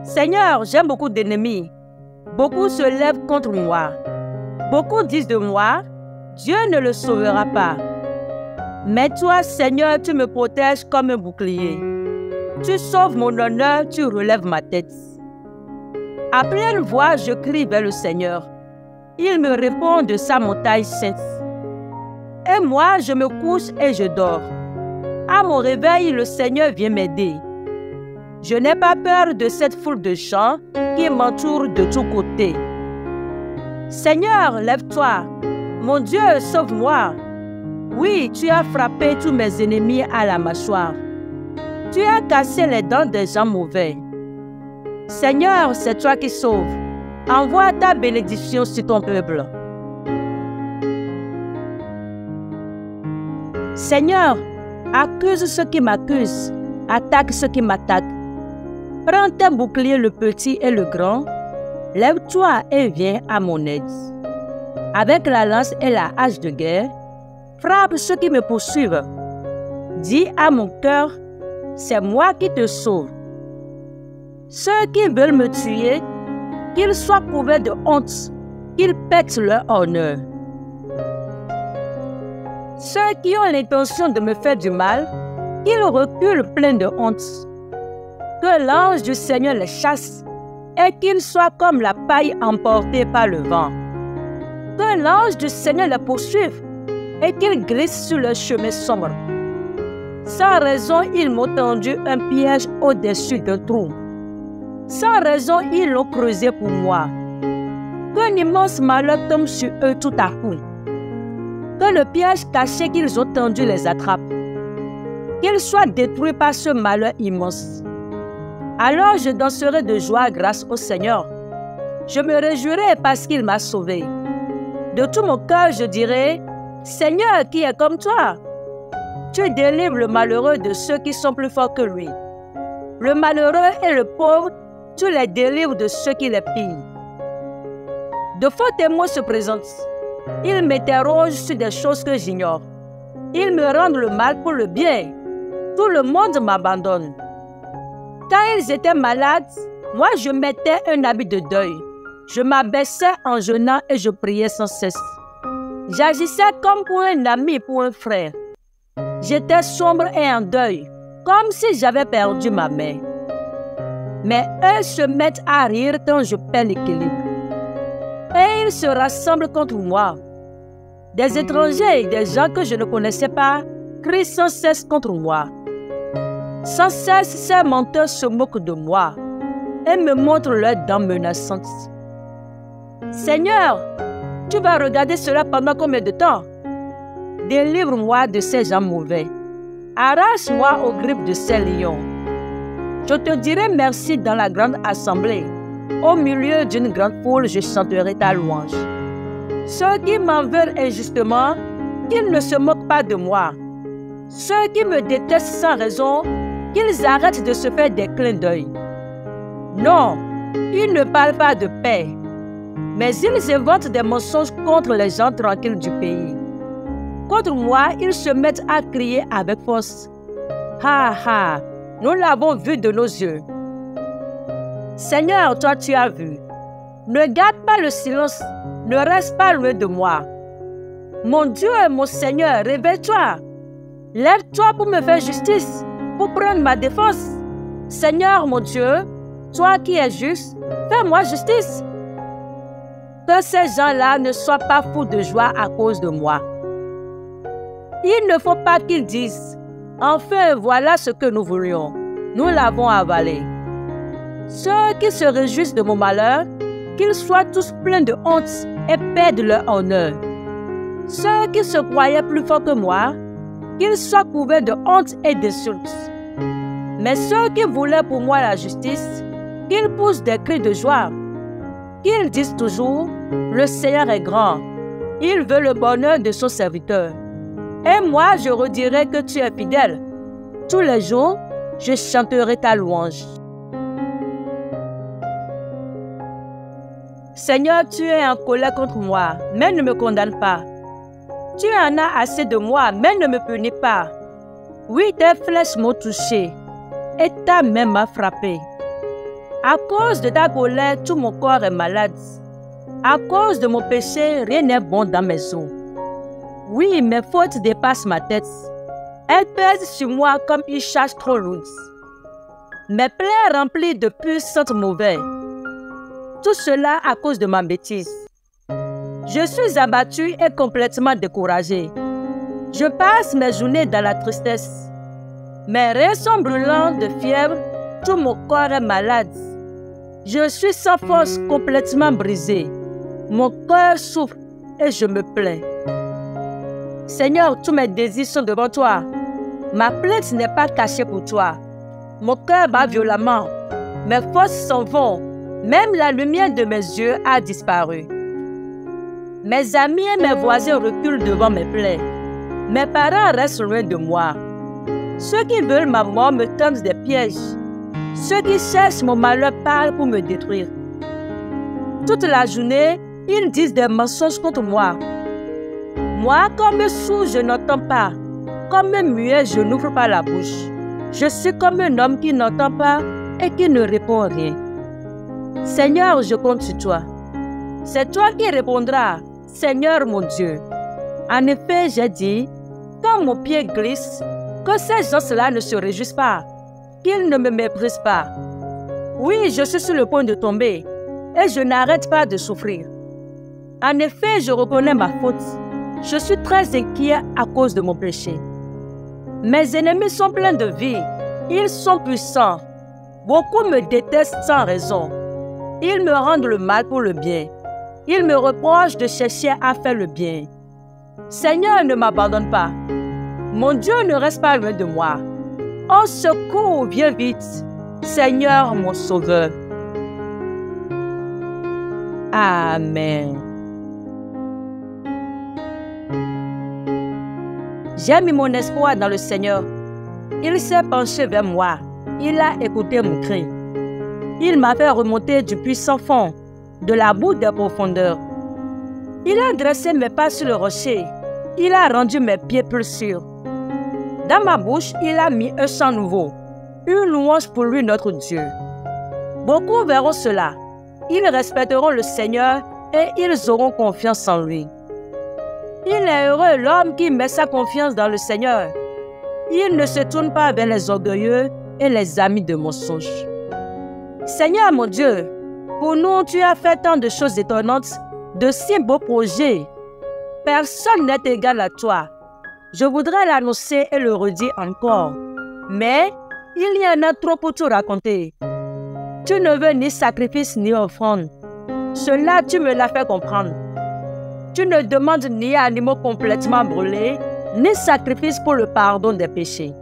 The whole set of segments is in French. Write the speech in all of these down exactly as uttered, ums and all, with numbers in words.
Seigneur, j'ai beaucoup d'ennemis. Beaucoup se lèvent contre moi. Beaucoup disent de moi, Dieu ne le sauvera pas. Mais toi, Seigneur, tu me protèges comme un bouclier. Tu sauves mon honneur, tu relèves ma tête. À pleine voix, je crie vers le Seigneur. Il me répond de sa montagne sainte. Et moi, je me couche et je dors. À mon réveil, le Seigneur vient m'aider. Je n'ai pas peur de cette foule de gens qui m'entourent de tous côtés. Seigneur, lève-toi. Mon Dieu, sauve-moi. Oui, tu as frappé tous mes ennemis à la mâchoire. Tu as cassé les dents des gens mauvais. Seigneur, c'est toi qui sauves. Envoie ta bénédiction sur ton peuple. Seigneur, accuse ceux qui m'accusent, attaque ceux qui m'attaquent. Prends tes boucliers, le petit et le grand. Lève-toi et viens à mon aide. Avec la lance et la hache de guerre, frappe ceux qui me poursuivent. Dis à mon cœur, c'est moi qui te sauve. Ceux qui veulent me tuer, qu'ils soient couverts de honte, qu'ils pètent leur honneur. Ceux qui ont l'intention de me faire du mal, qu'ils reculent pleins de honte. Que l'ange du Seigneur les chasse et qu'ils soient comme la paille emportée par le vent. Que l'ange du Seigneur les poursuive et qu'ils glissent sur le chemin sombre. Sans raison, ils m'ont tendu un piège au-dessus d'un trou. Sans raison, ils l'ont creusé pour moi. Qu'un immense malheur tombe sur eux tout à coup. Que le piège caché qu'ils ont tendu les attrape. Qu'ils soient détruits par ce malheur immense. Alors je danserai de joie grâce au Seigneur. Je me réjouirai parce qu'il m'a sauvé. De tout mon cœur, je dirai, Seigneur, qui est comme toi? Tu délivres le malheureux de ceux qui sont plus forts que lui. Le malheureux et le pauvre, tu les délivres de ceux qui les pillent. De faux témoins se présentent. Ils m'interrogent sur des choses que j'ignore. Ils me rendent le mal pour le bien. Tout le monde m'abandonne. Quand ils étaient malades, moi je mettais un habit de deuil. Je m'abaissais en jeûnant et je priais sans cesse. J'agissais comme pour un ami, pour un frère. J'étais sombre et en deuil, comme si j'avais perdu ma mère. Mais eux se mettent à rire quand je perds l'équilibre. Et ils se rassemblent contre moi. Des étrangers et des gens que je ne connaissais pas crient sans cesse contre moi. Sans cesse, ces menteurs se moquent de moi et me montrent leurs dents menaçantes. Seigneur, tu vas regarder cela pendant combien de temps? Délivre-moi de ces gens mauvais. Arrache-moi aux griffes de ces lions. Je te dirai merci dans la grande assemblée. Au milieu d'une grande foule, je chanterai ta louange. Ceux qui m'en veulent injustement, qu'ils ne se moquent pas de moi. Ceux qui me détestent sans raison, qu'ils arrêtent de se faire des clins d'œil. Non, ils ne parlent pas de paix, mais ils inventent des mensonges contre les gens tranquilles du pays. Contre moi, ils se mettent à crier avec force. Ha ha, nous l'avons vu de nos yeux. Seigneur, toi tu as vu. Ne garde pas le silence, ne reste pas loin de moi. Mon Dieu et mon Seigneur, réveille-toi. Lève-toi pour me faire justice, pour prendre ma défense. Seigneur mon Dieu, toi qui es juste, fais-moi justice. Que ces gens-là ne soient pas fous de joie à cause de moi. Il ne faut pas qu'ils disent, enfin voilà ce que nous voulions, nous l'avons avalé. Ceux qui se réjouissent de mon malheur, qu'ils soient tous pleins de honte et perdent leur honneur. Ceux qui se croyaient plus forts que moi, qu'ils soient couverts de honte et d'insultes. Mais ceux qui voulaient pour moi la justice, qu'ils poussent des cris de joie. Qu'ils disent toujours, le Seigneur est grand, il veut le bonheur de son serviteur. Et moi, je redirai que tu es fidèle. Tous les jours, je chanterai ta louange. Seigneur, tu es en colère contre moi, mais ne me condamne pas. Tu en as assez de moi, mais ne me punis pas. Oui, tes flèches m'ont touché, et ta main m'a frappé. À cause de ta colère, tout mon corps est malade. À cause de mon péché, rien n'est bon dans mes os. Oui, mes fautes dépassent ma tête. Elles pèsent sur moi comme une charge trop lourde. Mes plaies remplies de pus sentent mauvais. Tout cela à cause de ma bêtise. Je suis abattu et complètement découragé. Je passe mes journées dans la tristesse. Mes reins sont brûlants de fièvre, tout mon corps est malade. Je suis sans force, complètement brisé. Mon cœur souffre et je me plains. Seigneur, tous mes désirs sont devant toi. Ma plainte n'est pas cachée pour toi. Mon cœur bat violemment. Mes forces s'en vont. Même la lumière de mes yeux a disparu. Mes amis et mes voisins reculent devant mes plaies. Mes parents restent loin de moi. Ceux qui veulent ma mort me tendent des pièges. Ceux qui cherchent mon malheur parlent pour me détruire. Toute la journée, ils disent des mensonges contre moi. Moi, comme sourd, je n'entends pas. Comme muet, je n'ouvre pas la bouche. Je suis comme un homme qui n'entend pas et qui ne répond rien. Seigneur, je compte sur toi. C'est toi qui répondras, Seigneur mon Dieu. En effet, j'ai dit, quand mon pied glisse, que ces gens-là ne se réjouissent pas, qu'ils ne me méprisent pas. Oui, je suis sur le point de tomber et je n'arrête pas de souffrir. En effet, je reconnais ma faute. Je suis très inquiet à cause de mon péché. Mes ennemis sont pleins de vie. Ils sont puissants. Beaucoup me détestent sans raison. Ils me rendent le mal pour le bien. Ils me reprochent de chercher à faire le bien. Seigneur, ne m'abandonne pas. Mon Dieu ne reste pas loin de moi. Au secours, viens vite. Seigneur, mon sauveur. Amen. J'ai mis mon espoir dans le Seigneur. Il s'est penché vers moi. Il a écouté mon cri. Il m'a fait remonter du puissant fond, de la boue des profondeurs. Il a dressé mes pas sur le rocher. Il a rendu mes pieds plus sûrs. Dans ma bouche, il a mis un chant nouveau, une louange pour lui, notre Dieu. Beaucoup verront cela. Ils respecteront le Seigneur et ils auront confiance en lui. Il est heureux l'homme qui met sa confiance dans le Seigneur. Il ne se tourne pas vers les orgueilleux et les amis de mensonges. Seigneur mon Dieu, pour nous, tu as fait tant de choses étonnantes, de si beaux projets. Personne n'est égal à toi. Je voudrais l'annoncer et le redire encore. Mais il y en a trop pour tout raconter. Tu ne veux ni sacrifice ni offrande. Cela, tu me l'as fait comprendre. Tu ne demandes ni animaux complètement brûlés, ni sacrifice pour le pardon des péchés.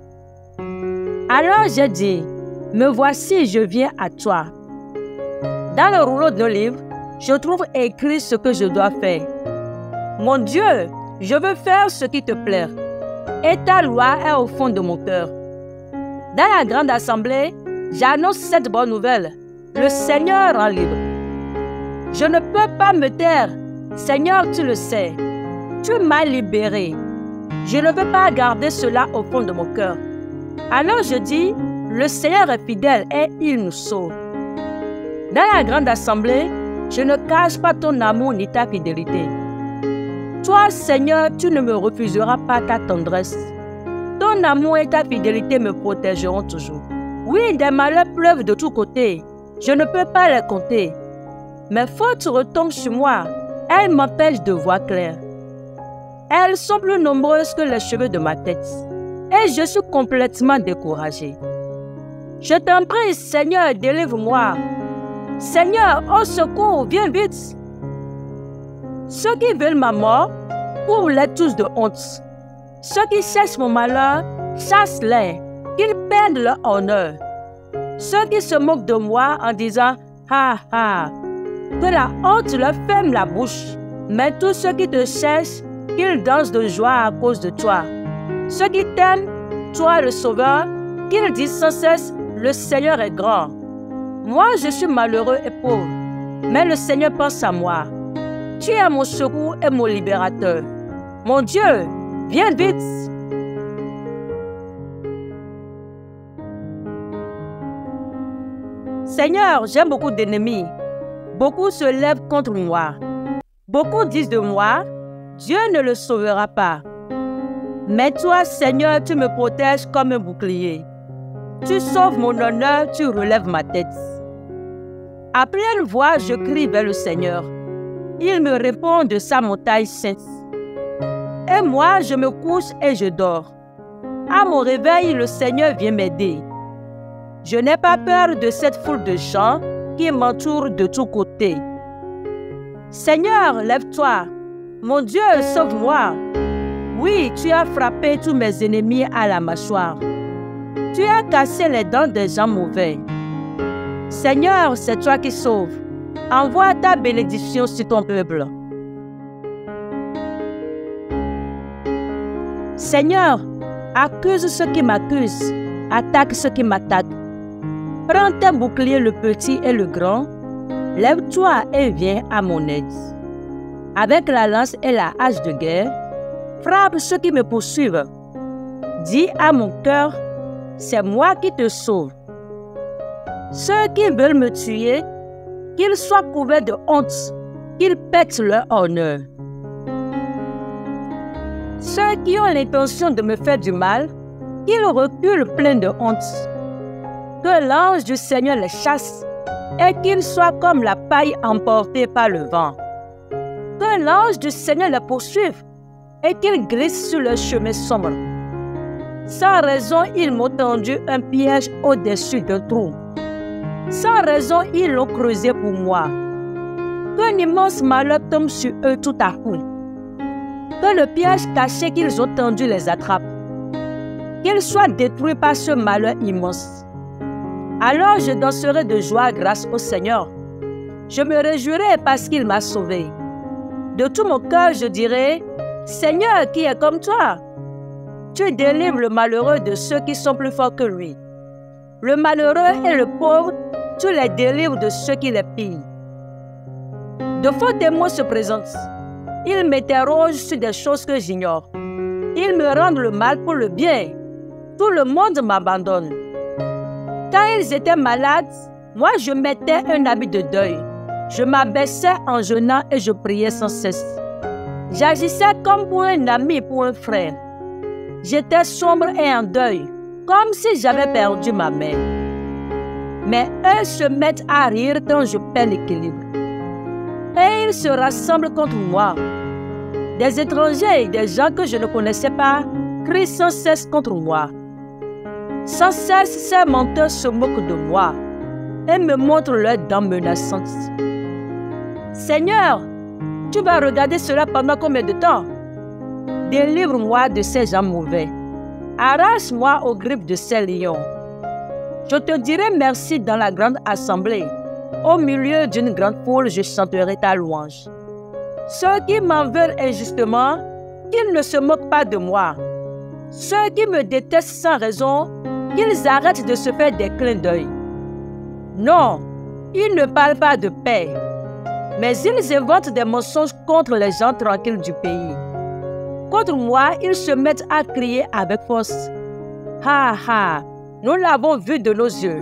Alors j'ai dit, me voici, je viens à toi. Dans le rouleau de livre, je trouve écrit ce que je dois faire. Mon Dieu, je veux faire ce qui te plaît, et ta loi est au fond de mon cœur. Dans la grande assemblée, j'annonce cette bonne nouvelle. Le Seigneur rend libre. Je ne peux pas me taire. Seigneur, tu le sais. Tu m'as libéré. Je ne veux pas garder cela au fond de mon cœur. Alors je dis, le Seigneur est fidèle et il nous sauve. Dans la grande assemblée, je ne cache pas ton amour ni ta fidélité. Toi, Seigneur, tu ne me refuseras pas ta tendresse. Ton amour et ta fidélité me protégeront toujours. Oui, des malheurs pleuvent de tous côtés. Je ne peux pas les compter. Mes fautes retombent sur moi. Elles m'empêchent de voir clair. Elles sont plus nombreuses que les cheveux de ma tête. Et je suis complètement découragé. Je t'en prie, Seigneur, délivre-moi. Seigneur, au secours, viens vite. Ceux qui veulent ma mort, couvrent-les tous de honte. Ceux qui cherchent mon malheur, chassent-les, qu'ils perdent leur honneur. Ceux qui se moquent de moi en disant « Ha ha », que la honte leur ferme la bouche. Mais tous ceux qui te cherchent, qu'ils dansent de joie à cause de toi. Ceux qui t'aiment, toi le Sauveur, qu'ils disent sans cesse « Le Seigneur est grand ». Moi, je suis malheureux et pauvre, mais le Seigneur pense à moi. Tu es mon secours et mon libérateur. Mon Dieu, viens vite. Seigneur, j'ai beaucoup d'ennemis. Beaucoup se lèvent contre moi. Beaucoup disent de moi, Dieu ne le sauvera pas. Mais toi, Seigneur, tu me protèges comme un bouclier. Tu sauves mon honneur, tu relèves ma tête. À pleine voix, je crie vers le Seigneur. Il me répond de sa montagne sainte. Et moi, je me couche et je dors. À mon réveil, le Seigneur vient m'aider. Je n'ai pas peur de cette foule de gens qui m'entourent de tous côtés. Seigneur, lève-toi. Mon Dieu, sauve-moi. Oui, tu as frappé tous mes ennemis à la mâchoire. Tu as cassé les dents des gens mauvais. Seigneur, c'est toi qui sauves. Envoie ta bénédiction sur ton peuple. Seigneur, accuse ceux qui m'accusent, attaque ceux qui m'attaquent. Prends tes boucliers, le petit et le grand. Lève-toi et viens à mon aide. Avec la lance et la hache de guerre, frappe ceux qui me poursuivent. Dis à mon cœur, c'est moi qui te sauve. Ceux qui veulent me tuer, qu'ils soient couverts de honte, qu'ils pètent leur honneur. Ceux qui ont l'intention de me faire du mal, qu'ils reculent pleins de honte. Que l'ange du Seigneur les chasse et qu'ils soient comme la paille emportée par le vent. Que l'ange du Seigneur les poursuive et qu'ils glissent sur le chemin sombre. Sans raison, ils m'ont tendu un piège au-dessus d'un trou. Sans raison, ils l'ont creusé pour moi. Qu'un immense malheur tombe sur eux tout à coup. Que le piège caché qu'ils ont tendu les attrape. Qu'ils soient détruits par ce malheur immense. Alors je danserai de joie grâce au Seigneur. Je me réjouirai parce qu'il m'a sauvé. De tout mon cœur, je dirai, Seigneur, qui est comme toi? Tu délivres le malheureux de ceux qui sont plus forts que lui. Le malheureux et le pauvre, tu les délivres de ceux qui les pillent. De faux témoins se présentent. Ils m'interrogent sur des choses que j'ignore. Ils me rendent le mal pour le bien. Tout le monde m'abandonne. Quand ils étaient malades, moi je mettais un habit de deuil. Je m'abaissais en jeûnant et je priais sans cesse. J'agissais comme pour un ami, pour un frère. J'étais sombre et en deuil, comme si j'avais perdu ma mère. Mais eux se mettent à rire quand je perds l'équilibre. Et ils se rassemblent contre moi. Des étrangers et des gens que je ne connaissais pas crient sans cesse contre moi. Sans cesse, ces menteurs se moquent de moi et me montrent leurs dents menaçantes. Seigneur, tu vas regarder cela pendant combien de temps? Délivre-moi de ces gens mauvais. Arrache-moi aux griffes de ces lions. Je te dirai merci dans la grande assemblée. Au milieu d'une grande foule, je chanterai ta louange. Ceux qui m'en veulent injustement, qu'ils ne se moquent pas de moi. Ceux qui me détestent sans raison, qu'ils arrêtent de se faire des clins d'œil. Non, ils ne parlent pas de paix, mais ils inventent des mensonges contre les gens tranquilles du pays. Contre moi, ils se mettent à crier avec force. Ha ha, nous l'avons vu de nos yeux.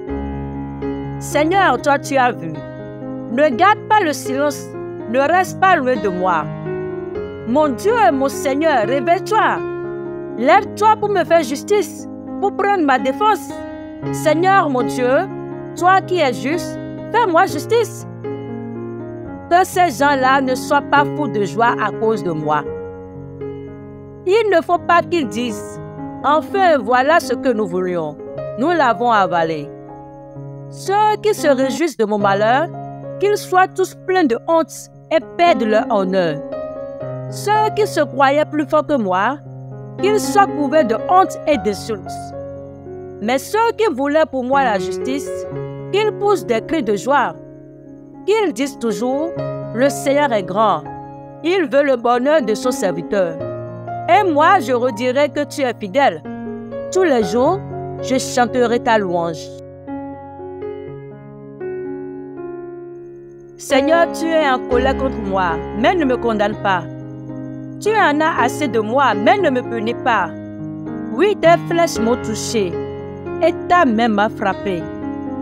Seigneur, toi tu as vu. Ne garde pas le silence, ne reste pas loin de moi. Mon Dieu et mon Seigneur, réveille-toi. Lève-toi pour me faire justice, pour prendre ma défense. Seigneur mon Dieu, toi qui es juste, fais-moi justice. Que ces gens-là ne soient pas fous de joie à cause de moi. Il ne faut pas qu'ils disent, enfin voilà ce que nous voulions, nous l'avons avalé. Ceux qui se réjouissent de mon malheur, qu'ils soient tous pleins de honte et perdent leur honneur. Ceux qui se croyaient plus forts que moi, qu'ils soient couverts de honte et d'insultes. Mais ceux qui voulaient pour moi la justice, qu'ils poussent des cris de joie. Qu'ils disent toujours, le Seigneur est grand, il veut le bonheur de son serviteur. Et moi, je redirai que tu es fidèle. Tous les jours, je chanterai ta louange. Seigneur, tu es en colère contre moi, mais ne me condamne pas. Tu en as assez de moi, mais ne me punis pas. Oui, tes flèches m'ont touché, et ta main m'a frappé.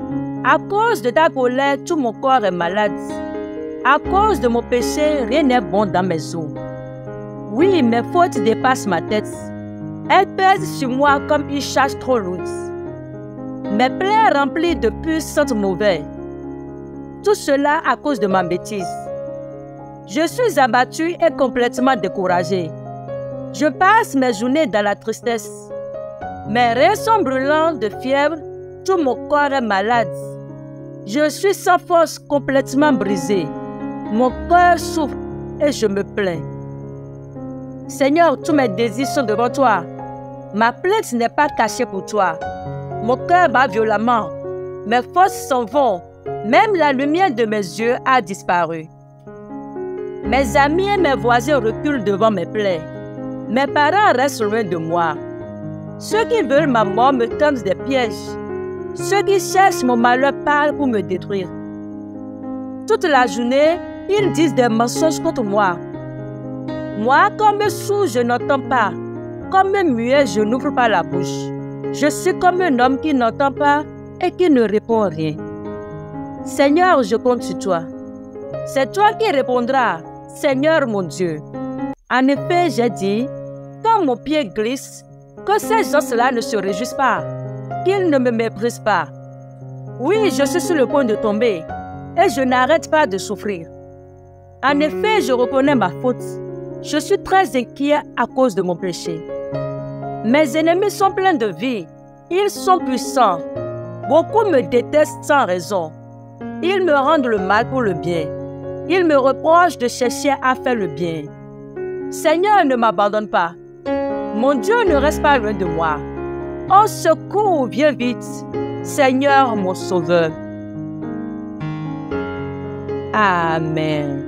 À cause de ta colère, tout mon corps est malade. À cause de mon péché, rien n'est bon dans mes os. Oui, mes fautes dépassent ma tête. Elles pèsent sur moi comme une charge trop lourde. Mes plaies remplies de pus sentent mauvais. Tout cela à cause de ma bêtise. Je suis abattu et complètement découragé. Je passe mes journées dans la tristesse. Mes reins sont brûlants de fièvre, tout mon corps est malade. Je suis sans force, complètement brisé. Mon cœur souffre et je me plains. Seigneur, tous mes désirs sont devant toi. Ma plainte n'est pas cachée pour toi. Mon cœur bat violemment. Mes forces s'en vont. Même la lumière de mes yeux a disparu. Mes amis et mes voisins reculent devant mes plaies. Mes parents restent loin de moi. Ceux qui veulent ma mort me tendent des pièges. Ceux qui cherchent mon malheur parlent pour me détruire. Toute la journée, ils disent des mensonges contre moi. Moi, comme sourd, je n'entends pas. Comme muet, je n'ouvre pas la bouche. Je suis comme un homme qui n'entend pas et qui ne répond rien. Seigneur, je compte sur toi. C'est toi qui répondras, Seigneur mon Dieu. En effet, j'ai dit, quand mon pied glisse, que ces gens-là ne se réjouissent pas, qu'ils ne me méprisent pas. Oui, je suis sur le point de tomber et je n'arrête pas de souffrir. En effet, je reconnais ma faute. Je suis très inquiet à cause de mon péché. Mes ennemis sont pleins de vie. Ils sont puissants. Beaucoup me détestent sans raison. Ils me rendent le mal pour le bien. Ils me reprochent de chercher à faire le bien. Seigneur, ne m'abandonne pas. Mon Dieu ne reste pas loin de moi. Au secours, viens vite. Seigneur, mon sauveur. Amen.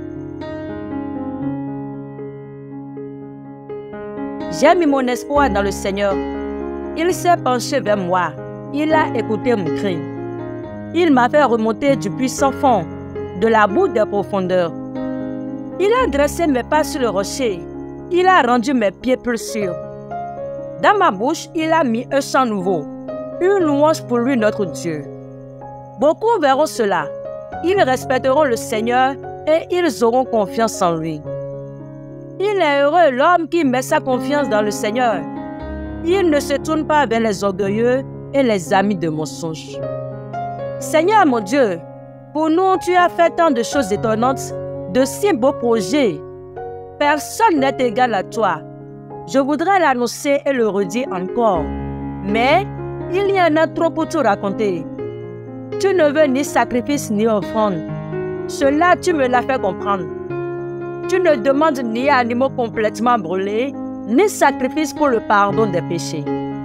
J'ai mis mon espoir dans le Seigneur. Il s'est penché vers moi. Il a écouté mon cri. Il m'a fait remonter du puissant fond, de la boue des profondeurs. Il a dressé mes pas sur le rocher. Il a rendu mes pieds plus sûrs. Dans ma bouche, il a mis un chant nouveau, une louange pour lui, notre Dieu. Beaucoup verront cela. Ils respecteront le Seigneur et ils auront confiance en lui. Il est heureux l'homme qui met sa confiance dans le Seigneur. Il ne se tourne pas vers les orgueilleux et les amis de mensonges. Seigneur mon Dieu, pour nous, tu as fait tant de choses étonnantes, de si beaux projets. Personne n'est égal à toi. Je voudrais l'annoncer et le redire encore. Mais il y en a trop pour tout raconter. Tu ne veux ni sacrifice ni offrande. Cela, tu me l'as fait comprendre. Tu ne demandes ni animaux complètement brûlés, ni sacrifice pour le pardon des péchés.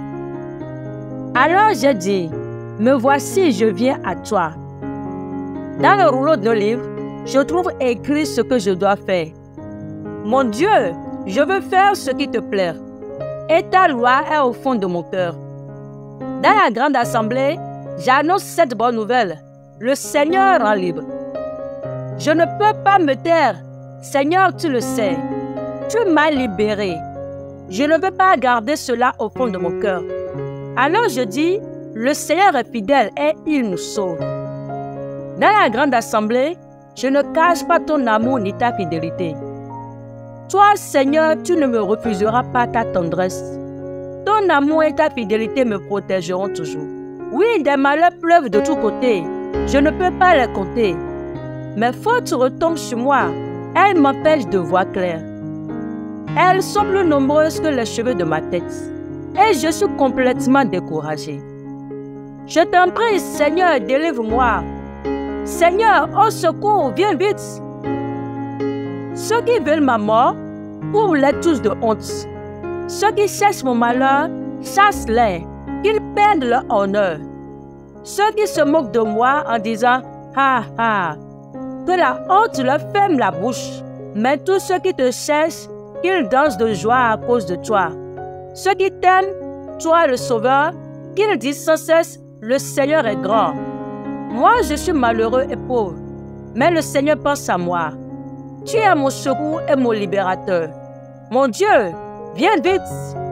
Alors j'ai dit, me voici, je viens à toi. Dans le rouleau de nos livres, je trouve écrit ce que je dois faire. Mon Dieu, je veux faire ce qui te plaît. Et ta loi est au fond de mon cœur. Dans la grande assemblée, j'annonce cette bonne nouvelle. Le Seigneur rend libre. Je ne peux pas me taire. Seigneur, tu le sais. Tu m'as libéré. Je ne veux pas garder cela au fond de mon cœur. Alors je dis, le Seigneur est fidèle et il nous sauve. Dans la grande assemblée, je ne cache pas ton amour ni ta fidélité. Toi, Seigneur, tu ne me refuseras pas ta tendresse. Ton amour et ta fidélité me protégeront toujours. Oui, des malheurs pleuvent de tous côtés. Je ne peux pas les compter. Mes fautes retombent sur moi. Elles m'empêchent de voir clair. Elles sont plus nombreuses que les cheveux de ma tête. Et je suis complètement découragé. Je t'en prie, Seigneur, délivre-moi. Seigneur, au secours, viens vite. Ceux qui veulent ma mort, couvre-les tous de honte. Ceux qui cherchent mon malheur, chasse-les, qu'ils perdent leur honneur. Ceux qui se moquent de moi en disant « Ha ha », que la honte leur ferme la bouche. Mais tous ceux qui te cherchent, qu'ils dansent de joie à cause de toi. Ceux qui t'aiment, toi le Sauveur, qu'ils disent sans cesse « Le Seigneur est grand ». Moi, je suis malheureux et pauvre, mais le Seigneur pense à moi. Tu es mon secours et mon libérateur. Mon Dieu, viens vite.